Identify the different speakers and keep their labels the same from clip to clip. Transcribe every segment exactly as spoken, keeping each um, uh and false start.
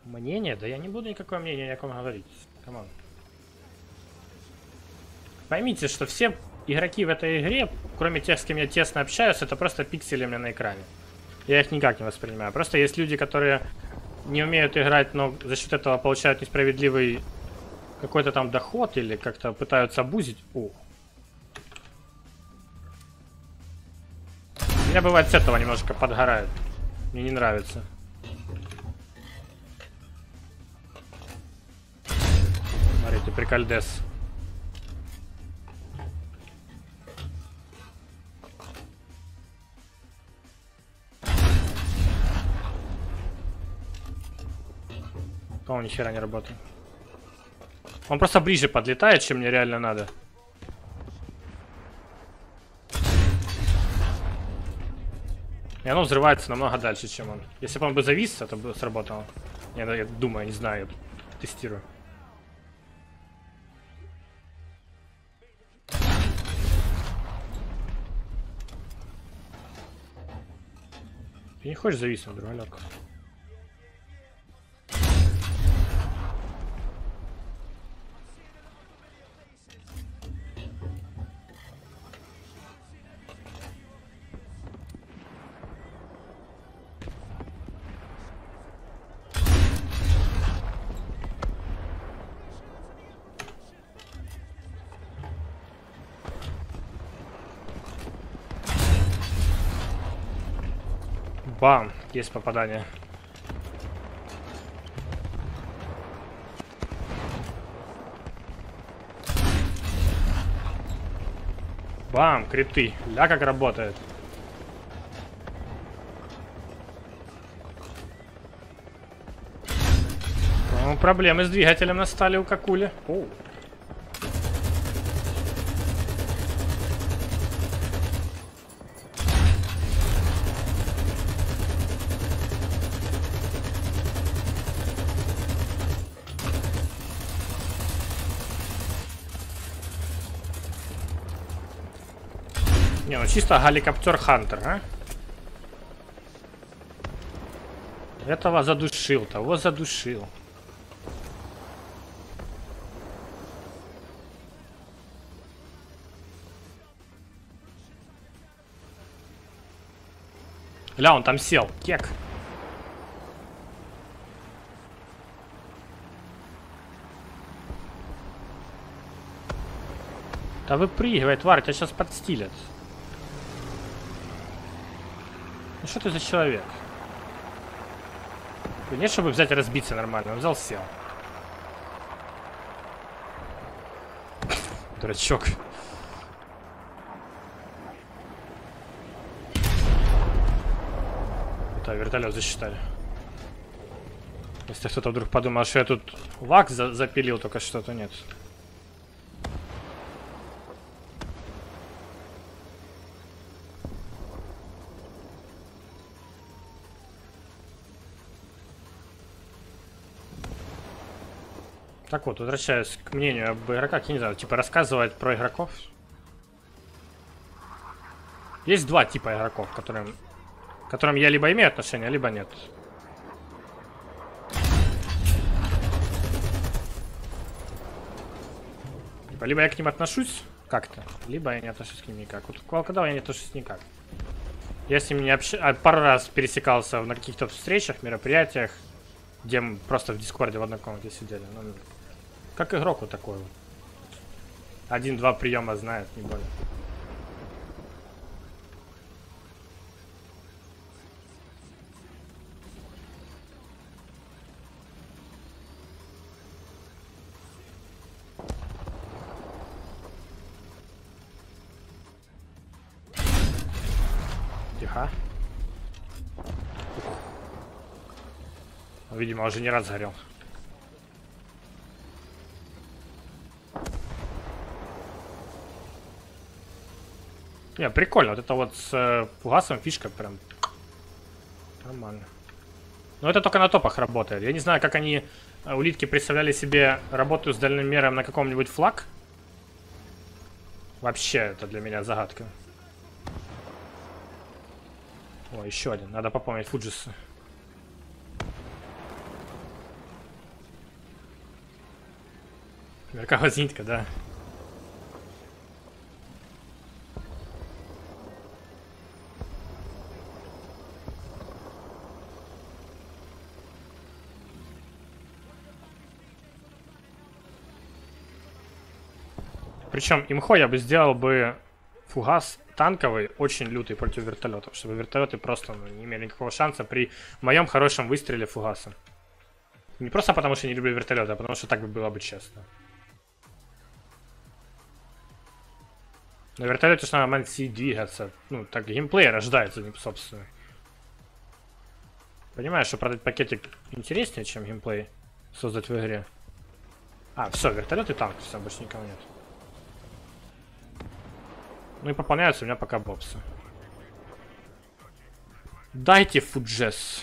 Speaker 1: Мнение? Да я не буду никакое мнение ни о ком говорить. Камон. Поймите, что все игроки в этой игре, кроме тех, с кем я тесно общаюсь, это просто пиксели у меня на экране. Я их никак не воспринимаю. Просто есть люди, которые не умеют играть, но за счет этого получают несправедливый какой-то там доход или как-то пытаются абузить. О. Меня бывает с этого немножко подгорает. Мне не нравится. Смотрите, прикольдес. По-моему, ни хера не работает. Он просто ближе подлетает, чем мне реально надо. И оно взрывается намного дальше, чем он. Если бы он бы завис, это бы сработало. Я, я думаю, не знаю, я тестирую. Ты не хочешь зависнуть, другалек? Бам! Есть попадание. Бам! Криты. Ля как работает. Ну, проблемы с двигателем настали у Какули. Оу. Не, ну чисто геликоптер Хантер, а? Этого задушил, того задушил. Ля, он там сел, кек. Да выпрыгивай, тварь, тебя сейчас подстилят. Ну что ты за человек? Нет, чтобы взять и разбиться нормально. Он взял, сел. Дурачок. Да, вертолет засчитали. Если кто-то вдруг подумал, что я тут лак за запилил, только что-то нет. Так вот, возвращаюсь к мнению об игроках. Я не знаю, типа рассказывать про игроков. Есть два типа игроков, которым, к которым я либо имею отношение, либо нет. Типа, либо я к ним отношусь как-то, либо я не отношусь к ним никак. Вот к волкодаву я не отношусь никак. Я с ним не общаюсь. Пару раз пересекался на каких-то встречах, мероприятиях, где мы просто в Дискорде в одной комнате сидели. Ну, как игрок вот такой вот. Один-два приема знает, не более. Тихо. Видимо, уже не раз сгорел. Не, прикольно. Вот это вот с э, фугасом фишка прям нормально. Но это только на топах работает. Я не знаю, как они, э, улитки, представляли себе работу с дальномером на каком-нибудь флаг. Вообще, это для меня загадка. О, еще один. Надо попомнить Фуджиса. Меркава зенитка, да. Причем имхо я бы сделал бы фугас танковый, очень лютый против вертолетов, чтобы вертолеты просто ну, не имели никакого шанса при моем хорошем выстреле фугаса. Не просто потому, что я не люблю вертолеты, а потому что так бы было бы честно. На вертолете же надо манси двигаться. Ну, так геймплей рождается, собственно. Понимаешь, что продать пакетик интереснее, чем геймплей создать в игре. А, все, вертолет и танк, все, больше никого нет. Ну и пополняются у меня пока боксы. Дайте фуджес.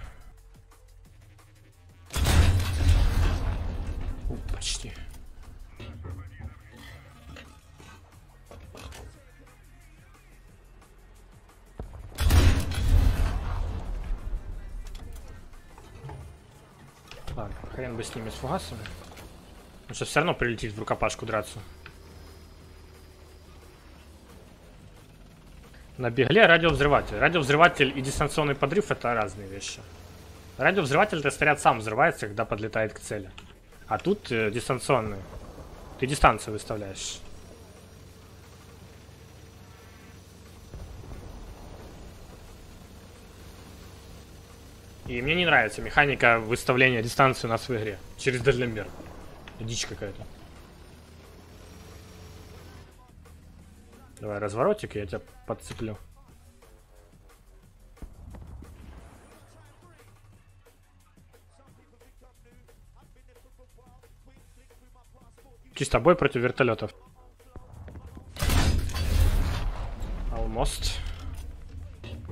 Speaker 1: О, почти. Ладно, хрен бы с ними, с фугасами. Он сейчас все равно прилетит в рукопашку драться. На бегле радиовзрыватель. Радиовзрыватель и дистанционный подрыв — это разные вещи. Радиовзрыватель, это снаряд сам взрывается, когда подлетает к цели. А тут э, дистанционный. Ты дистанцию выставляешь. И мне не нравится механика выставления дистанции у нас в игре. Через дальномер. Дичь какая-то. Давай разворотик, я тебя подцеплю. Чисто бой против вертолетов. Almost.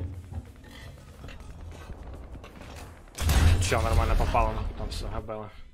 Speaker 1: Че, нормально попало, там все, габелла.